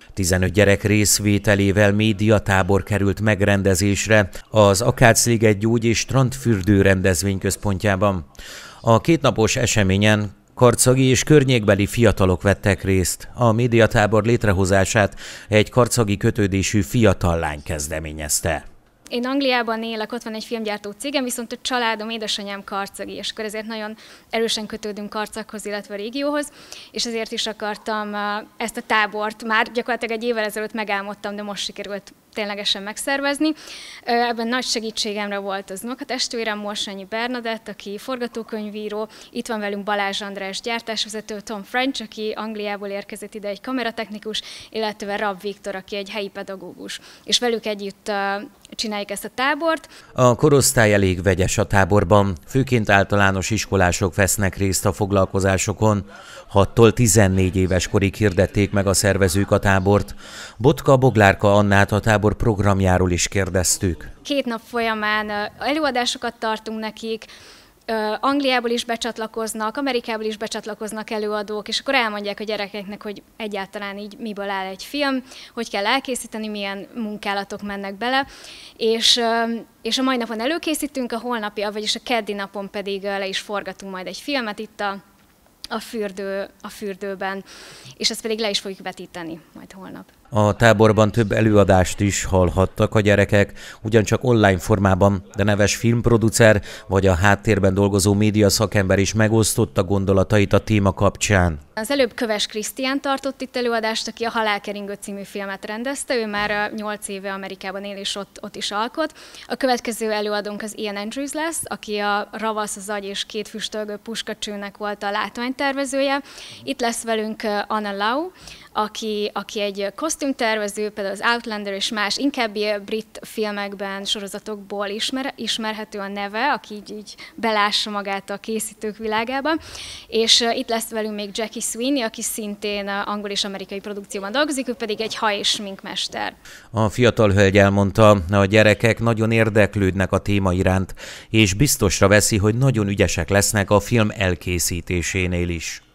15 gyerek részvételével médiatábor került megrendezésre az Akácliget gyógy- és strandfürdő rendezvényközpontjában. A kétnapos eseményen karcagi és környékbeli fiatalok vettek részt. A médiatábor létrehozását egy karcagi kötődésű fiatal lány kezdeményezte. Én Angliában élek, ott van egy filmgyártó cégem, viszont a családom, édesanyám karcagi, és akkor ezért nagyon erősen kötődünk Karcaghoz, illetve a régióhoz, és ezért is akartam ezt a tábort már gyakorlatilag egy évvel ezelőtt megálmodtam, de most sikerült ténylegesen megszervezni. Ebben nagy segítségemre volt az unokatestvérem, Morsányi Bernadett, aki forgatókönyvíró, itt van velünk Balázs András gyártásvezető, Tom French, aki Angliából érkezett ide, egy kameratechnikus, illetve Rab Viktor, aki egy helyi pedagógus. És velük együtt csináljuk ezt a tábort. A korosztály elég vegyes a táborban, főként általános iskolások vesznek részt a foglalkozásokon. 6-tól 14 éves korig hirdették meg a szervezők a tábort. Botka Boglárka Annát, a tábor programjáról is kérdeztük. 2 nap folyamán előadásokat tartunk nekik, Angliából is becsatlakoznak, Amerikából is becsatlakoznak előadók, és akkor elmondják a gyerekeknek, hogy egyáltalán így miből áll egy film, hogy kell elkészíteni, milyen munkálatok mennek bele, és a mai napon előkészítünk, a holnapi, vagyis a keddi napon pedig le is forgatunk majd egy filmet itt a fürdőben, és ezt pedig le is fogjuk vetíteni majd holnap. A táborban több előadást is hallhattak a gyerekek, ugyancsak online formában, de neves filmproducer vagy a háttérben dolgozó média szakember is megosztotta gondolatait a téma kapcsán. Az előbb Köves Krisztián tartott itt előadást, aki a Halálkeringő című filmet rendezte, ő már 8 éve Amerikában él és ott is alkot. A következő előadónk az Ian Andrews lesz, aki a Ravasz, az agy és 2 füstölgő puskacsőnek volt a látványtervezője. Itt lesz velünk Anna Lau, aki egy kosztümtervező, például az Outlander és más, inkább brit filmekben, sorozatokból ismerhető a neve, aki így belássa magát a készítők világába. És itt lesz velünk még Jackie Sweeney, aki szintén angol és amerikai produkcióban dolgozik, ő pedig egy haj- és sminkmester. A fiatal hölgy elmondta, a gyerekek nagyon érdeklődnek a téma iránt, és biztosra veszi, hogy nagyon ügyesek lesznek a film elkészítésénél is.